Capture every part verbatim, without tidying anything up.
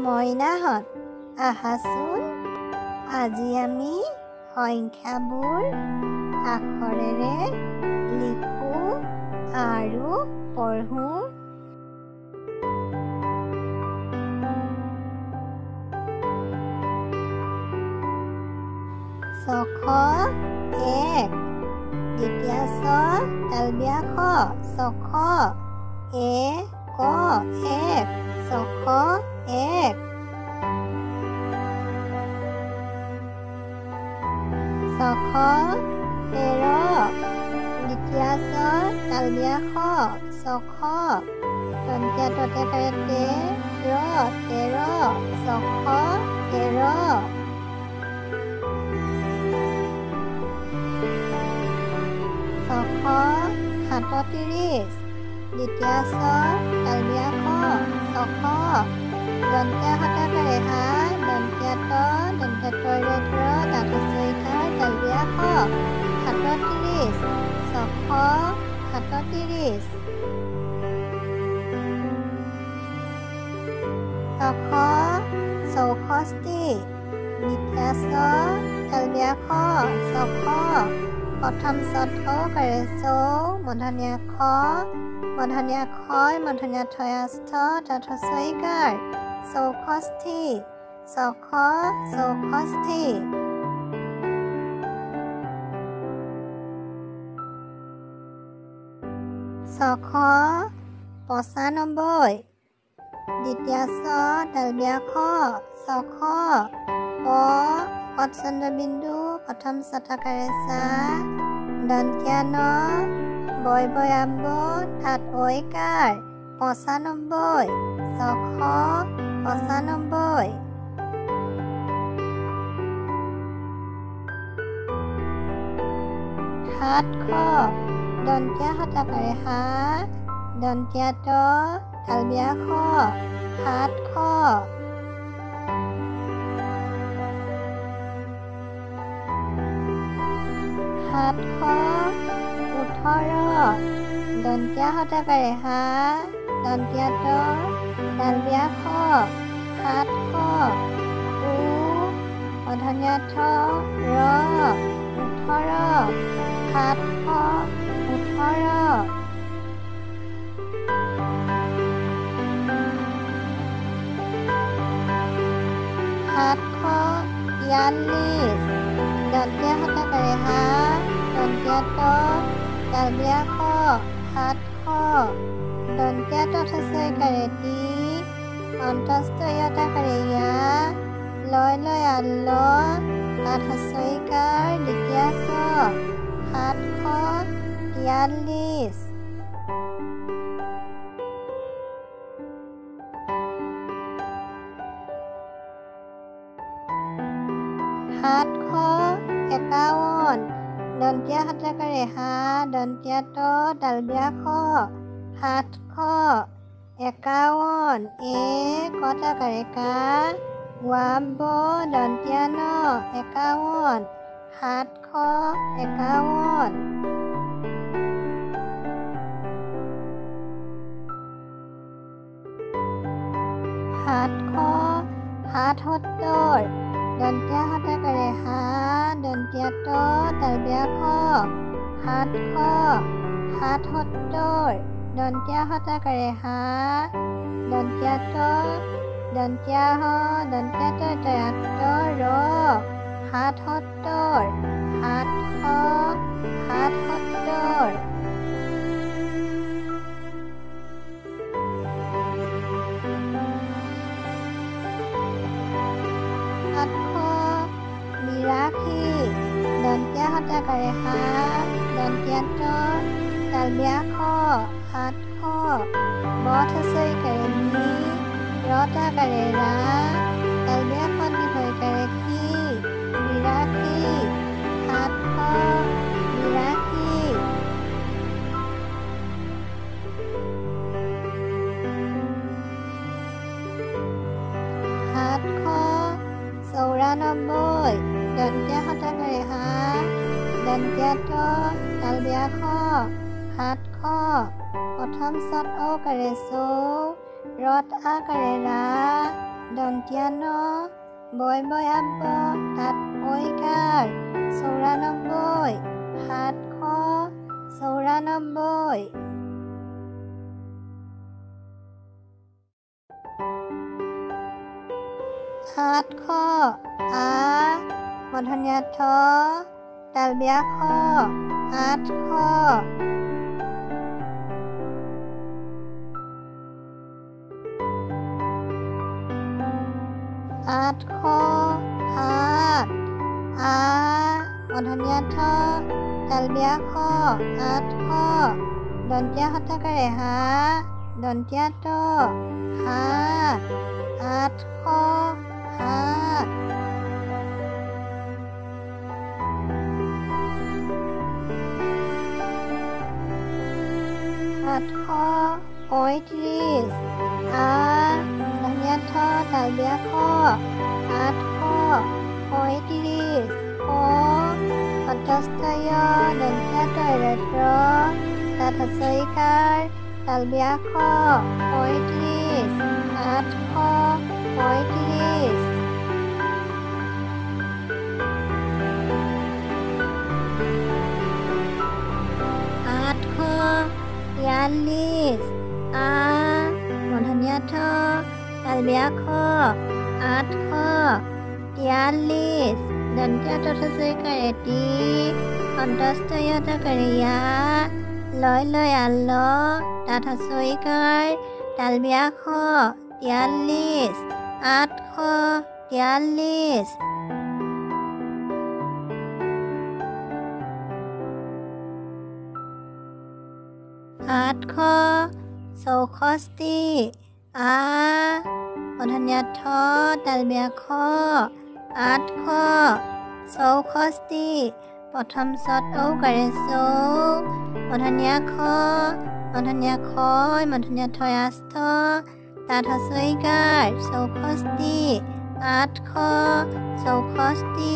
মইনাহঁত আহাচোন আজি আমি সংখ্যাবোৰ আখৰেৰে লিখো আৰু পঢ়ো। ছশ এক দ্বিতীয় ছ তালবীয়া খ ছশ এ ক এক ছশ এক। ছশ তেৰ দ্বিতীয় ছ তালবীয়া খ ছশ তন্তীয়া ততে কাৰে তে ৰ তেৰ ছশ তেৰ। ছশ সাতত্ৰিশ দ্বিতীয় ছ তালবীয়া খ ছশ দন্তীয়া হতাকাৰে হা দন্তীয়া ত দন্তীয়া তৰে ধৰ দাঁতচৈকাৰ তালবীয়া খ সাতত্ৰিশ ছশ সাতত্ৰিশ। ছশ চৌষষ্ঠি দ্বিতীয় ছ তালবীয়া খ ছশ প্ৰথম চত কাৰে চৌ মধনীয়া খ মধনীয়া খয় মধনীয়া থয়াস্থ তথচৈকাৰ চৌষষ্ঠি ছশ চৌষষ্ঠি। ছশ পঁচানব্বৈ দ্বিতীয় ছ তালবীয়া খ ছশ প পচন্দ্ৰবিন্দু প্ৰথম চতকাৰে চা দন্তীয়া ন বয় বয়াম্ব ঠাত ঐকাৰ পঁচানব্বৈ ছশ পঁচানব্বৈ। সাতশ দন্তীয়া হতাকাৰে হা দন্তীয়া ত তালবীয়া খ সাতশ। সাতশ ওঠৰ দন্তীয়া হতাকাৰে হা দন্তীয়া ত তালবীয়া খ সাতশ উ মধনীয়া ঠ ৰ ওঠৰ সাতশ ওঠৰ। সাতশ তিয়াল্লিছ দন্তীয়া হতাকাৰে হা দন্তীয়া ত তালবীয়া খ সাতশ দন্তীয়া তথচৈকাৰে তি অন্তস্থ ইয়তাকাৰে ইয়া লয় লয় আল্ল তাথচৈকাৰ দ্বিতীয় ছ সাতশ তিয়াল্লিছ। সাতশ একাৱন্ন দন্তীয়া হতাকাৰে হা দন্তীয়া ত তালবীয়া খ সাতশ একাৱন্ন এ কটাকাৰে কা ৱাব দন্তীয়া ন একাৱন্ন সাতশ একাৱন্ন। সাতশ সাতসত্তৰ দন্তীয়া হতাকাৰে হা দন্তীয়া ত তালবীয়া খ সাতশ সাতসত্তৰ দন্তীয়া হতাকাৰে হা দন্তীয়া ত দন্তীয়া হ দন্তীয়া ত তয়াত্ত ৰ সাতসত্তৰ সাতশ সাতসত্তৰ। বিৰাশী দন্তীয়া হতাকাৰে হা দন্তীয়া ত তালবীয়া খ সাতশ বথচৈকাৰে নি ৰতাকাৰে ৰা তালবীয়া খ দীঘৈকাৰে খি বিৰাশী সাতশ বিৰাশী। সাতশ চৌৰানব্বৈ দন্তীয়া হতাকাৰে হা দন্তীয়া ত তালবীয়া খ সাতশ প্ৰথম চত ঔকাৰে চৌ ৰত আকাৰে ৰা দন্তীয়া ন বয় বয় আব তাত ঐকাৰ চৌৰানব্বৈ সাতশ চৌৰানব্বৈ আঠশ আ মধুৰীয়া ঠ তালবীয়া খ আঠশ আঠশ সাত আ মধুৰীয়া ঠ তালবীয়া খ আঠশ দন্তীয়া হতাকাৰে হা দন্তীয়া ত সাত আঠশ সাত আঠশ পঁয়ত্ৰিছ আ মধুৰীয়া ঠ তালবীয়া খ আঠশ পঁয়ত্ৰিছ ক অন্তস্থয় দন্তীয়া তৈৰত্ৰ তাত হস্ৰইকাৰ তালবীয়া খ পঁয়ত্ৰিছ আঠশ পঁয়ত্ৰিছ আঠশ তিয়াল্লিছ আ মধুৰীয়া ঠ তালবীয়া খ আঠশ তিয়াল্লিছ দন্তীয়া তথস্ৰইকাৰে তি অন্তস্থয় তকাৰে য়া লয় লয় আল্ল তাত হস্ৰইকাৰ তালবীয়া খ তিয়াল্লিছ আঠশ তিয়াল্লিছ আঠশ চৌষষ্ঠি আ মধুৰীয়া ঠ তালবীয়া খ আঠশ চৌষষ্ঠি প্ৰথম চত ঔকাৰে চৌ মধুৰীয়া খ মধুৰীয়া খ মধুৰীয়া ঠয় আস্থ তাত হস্ৰইকাৰ চৌষষ্ঠি আঠশ চৌষষ্ঠি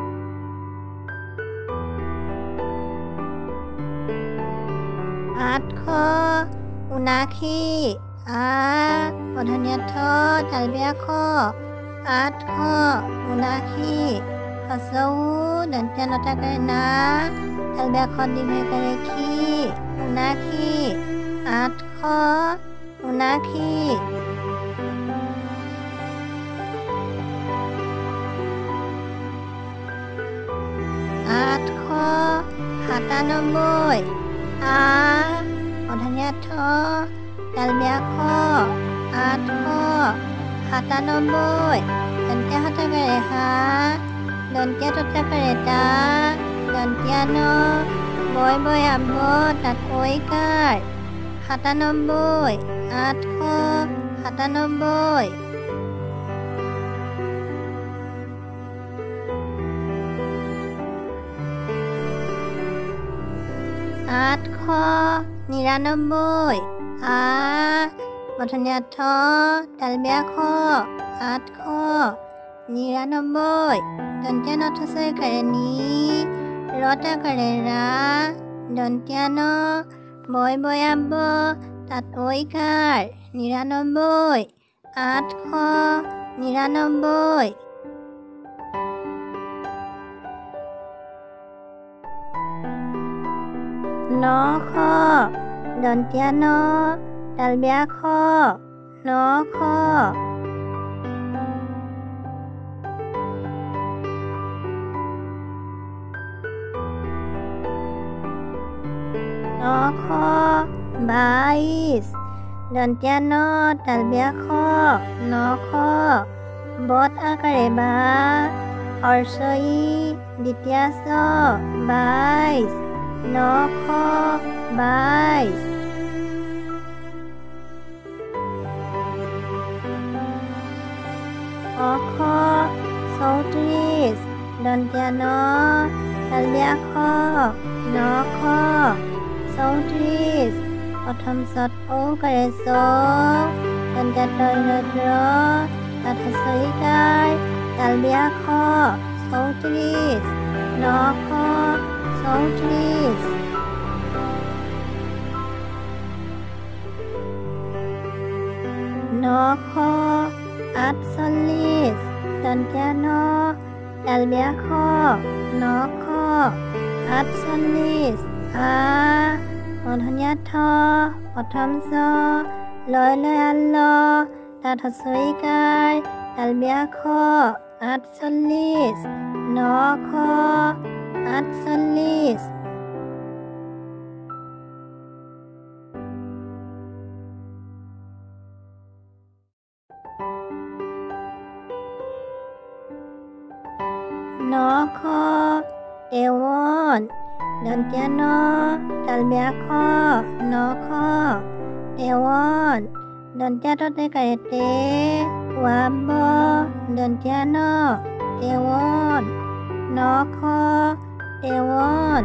আঠশ ঊনাশী আ মধুৰীয়া ঠ তালবীয়া খ আঠশ ঊনাশী হস্ৰ উ দন্তীয়া নটাকাৰে না তালবীয়া খ দীৰ্ঘইকাৰে খি ঊনাশী আঠশ ঊনাশী আঠশ সাতানব্বৈ আ মধুৰীয়া ঠ তালবীয়া খ আঠশ সাতানব্বৈ দন্তীয়া হতাকাৰে হা দন্তীয়া তথাকাৰে তা দন্তীয়া ন বয় বয় আব তাত ঐকাৰ সাতানব্বৈ আঠশ সাতানব্বৈ আঠশ নিৰান্নব্বৈ আ মধুৰীয়া ঠ তালবীয়া খ আঠশ নিৰান্নব্বৈ দন্তীয়া নথস্ৰইকাৰে নি ৰতাকাৰে ৰা দন্তীয়া ন বয় বয় আব তাত ঐকাৰ নিৰান্নব্বৈ আঠশ নিৰান্নব্বৈ নশ দন্তীয়া ন তালবীয়া খ নশ নশ বাইছ দন্তীয়া ন তালবীয়া খ নশ বত আকাৰে বা হৰ্ষ ই দ্বিতীয়া চ বাইছ নশ বাইছ নশ চৌত্ৰিছ দন্তীয়া ন তালবীয়া খ নশ চৌত্ৰিছ প্ৰথম চত ঔকাৰে চ দন্তীয়া তৈৰত্ৰ তাত হস্ৰইকাৰ তালবীয়া খ চৌত্ৰিছ নশ চৌত্ৰিছ নশ আঠচল্লিছ দন্ত্য ন তালব্য খ নশ আঠচল্লিছ আ মূৰ্ধন্য ঠ প্ৰথম চ লয় লয় আল্ল তাত হস্ৰইকাৰ তালব্য খ আঠচল্লিছ নশ আঠচল্লিছ নশ তেৱন্ন দন্ত্য ন তালব্য খ নশ তেৱন্ন দন্ত্য ততে কাৰেতে ৱাব দন্ত্য ন তেৱন্ন নশ তেৱন্ন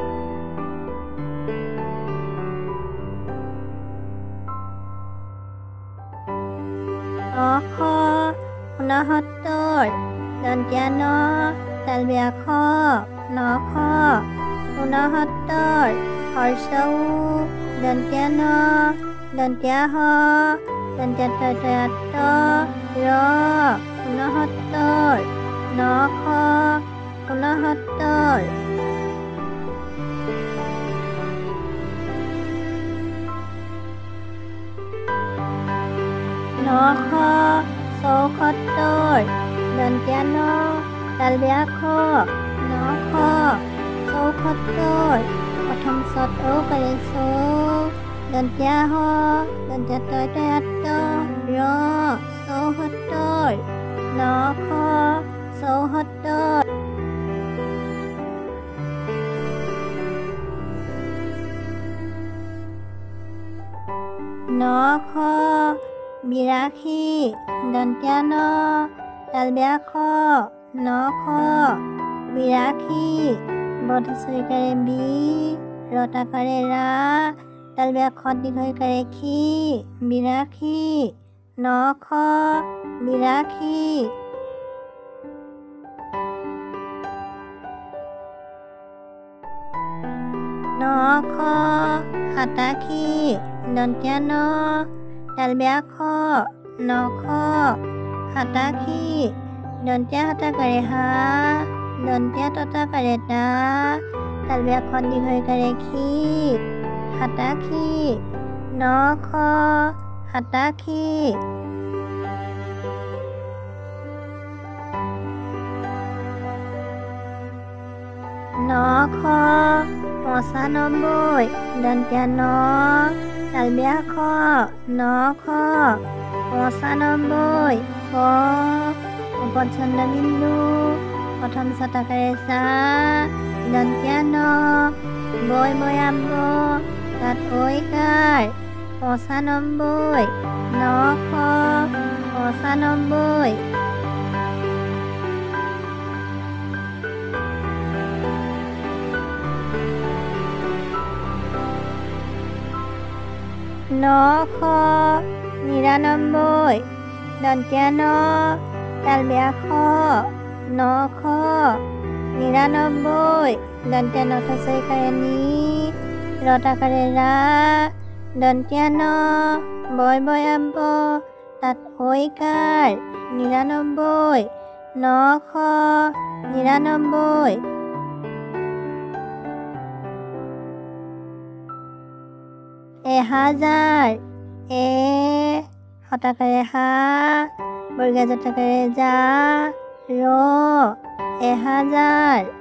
নশ ঊনসত্তৰ দন্ত্য ন তালব্য খ নশ ঊনসত্তৰ হৰ্ষ উ দন্ত্য ন দন্ত্য হ দন্ত্য তয়ত ৰ ঊনসত্তৰ নশ ঊনসত্তৰ নশ চৌসত্তৰ দন্ত্য ন তালব্য খ নশ চৌসত্তৰ প্ৰথম চত ঔকাৰে চৌ দন্ত্য হ দন্ত্য তয়ত ৰ চৌসত্তৰ নশ চৌসত্তৰ নশ বিৰাশী দন্ত্য ন তালব্য খ নশ বিৰাশী বধস্বইকাৰে বি ৰতাকাৰে ৰা তালব্য খ দীৰ্ঘইকাৰে খি বিৰাশী নশ বিৰাশী নশ সাতাশী দন্ত্য ন তালব্য খ নশ সাতাশী দন্ত্য হতাকাৰে হা দন্ত্য ততাকাৰে তা তালব্য খ দীৰ্ঘইকাৰে খি সাতাশী নশ সাতাশী নশ পঁচানব্বৈ দন্ত্য ন তালব্য খ নশ পঁচানব্বৈ ক উপচ্ছন্দ বিন্দু প্ৰথম ছটাকাৰে চা দন্ত্য ন বৈ বয়াব তাত ঐকাৰ পঁচানব্বৈ নশ পঁচানব্বৈ নশ নিৰানব্বৈ দন্ত্য ন তালব্য খ নশ নিৰানব্বৈ দন্ত্য ন হস্ৰইকাৰে নি ৰতাকাৰে ৰা দন্ত্য ন বয় বয়াব তাত ঐকাৰ নিৰানব্বৈ নশ নিৰানব্বৈ এহাজাৰ এ হতাকাৰে হা বৰ্গা জতাকাৰে যা ৰ এহাজাৰ